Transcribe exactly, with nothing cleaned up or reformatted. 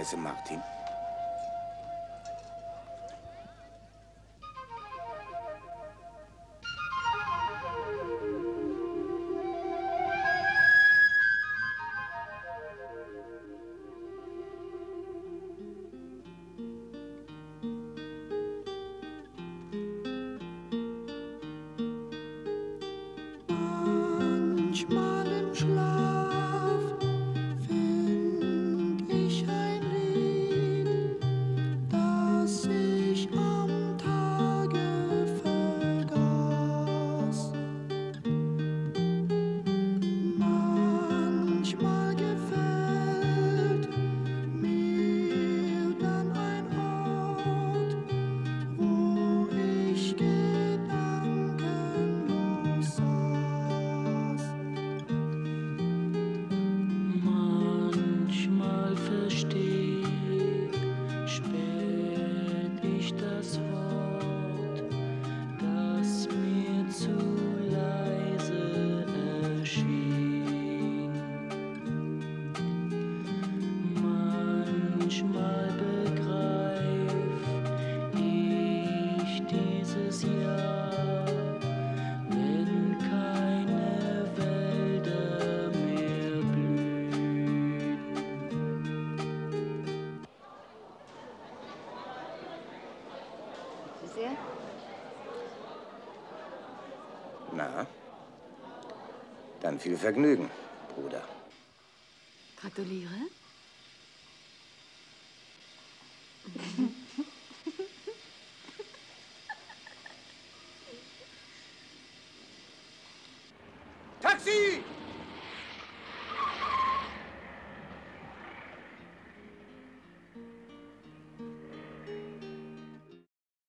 Straße, Martin? Manchmal im Schlaf find ich ein Lied, das ich am Tage vergaß. Manchmal gefällt mir dann ein Ort, wo ich gedankenlos saß. Manchmal versteh spät ich das Wort, das mir zu leise erschien. Manchmal begreif ich dieses Jahr, wenn keine Wälder mehr blühen. Sie sehr? Na, dann viel Vergnügen, Bruder. Gratuliere.